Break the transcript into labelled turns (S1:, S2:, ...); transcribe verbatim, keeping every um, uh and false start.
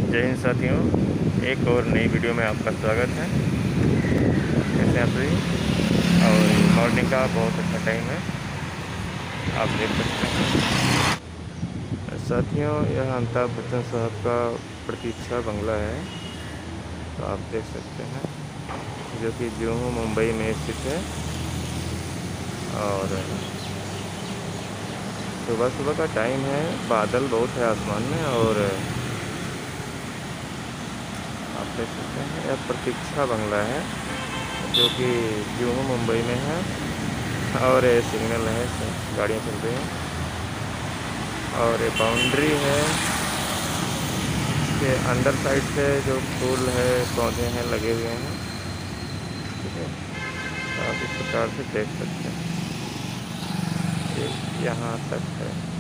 S1: जय हिंद साथियों, एक और नई वीडियो में आपका स्वागत है। कैसे आप सभी? और मॉर्निंग का बहुत अच्छा टाइम है, आप देख सकते हैं। साथियों, यह अमिताभ बच्चन साहब का प्रतीक्षा बंगला है, तो आप देख सकते हैं, जो कि जुहू मुंबई में स्थित है। और सुबह सुबह का टाइम है, बादल बहुत है आसमान में, और आप देख सकते हैं यह प्रतीक्षा बंगला है जो कि जुहू मुंबई में है। और ये सिग्नल है, गाड़ियाँ चल रही हैं, और ये बाउंड्री है। इसके अंदर साइड से जो फूल है, पौधे हैं, लगे हुए हैं। ठीक है, तो आप इस प्रकार से देख सकते हैं, ये यहाँ तक है।